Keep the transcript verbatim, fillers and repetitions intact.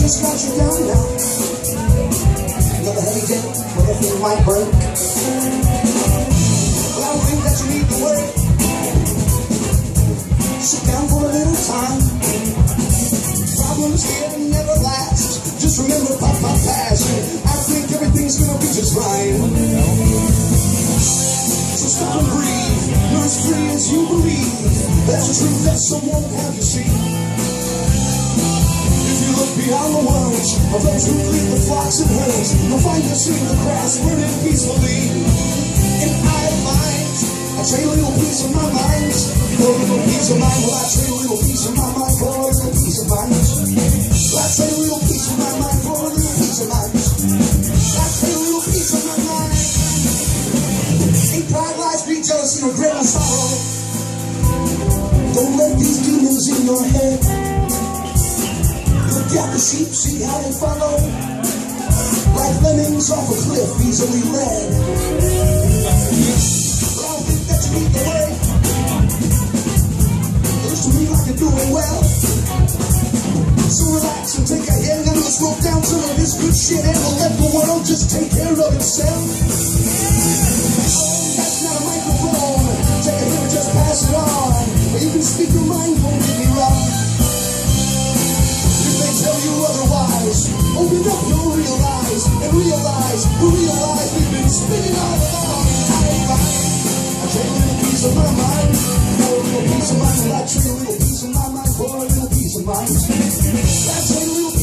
just got you down now. Another heavy day, where everything might break. Well, I don't think that you need to worry. Sit down for a little time. Problems here never last. Just remember Papa past. I think everything's gonna be just fine. So stop and breathe. You're as free as you believe. That's the truth that someone will have you see. Beyond the words of those who lead the flocks and herds, you'll find us in the grass, burning peacefully. In idle minds, I trade a little piece of my mind for a little piece of mind. Well, I trade a little piece of my mind for a little piece of mind. Well, I trade a little piece of my mind for a little piece of mind. I trade a little piece of my mind. Ain't pride, lies, greed, jealousy, regret, or sorrow. Don't let these demons in your head. Got the sheep, see how they follow, like lemmings off a cliff, easily led. But I don't think that you need the way. It looks to me like you're doing well. So relax and take a hit, and let's smoke down some of this good shit, and we'll let the world just take care of itself. Oh, that's not a microphone. Take a hit and just pass it on. Or you can speak your mind, won't get me wrong. Tell you otherwise, open up, you'll realize, and realize, realize we've been spinning all along. I ain't lying. I trade a little piece of my mind for a little piece of mind. I trade a little piece of my mind for a little piece of mind. I trade a little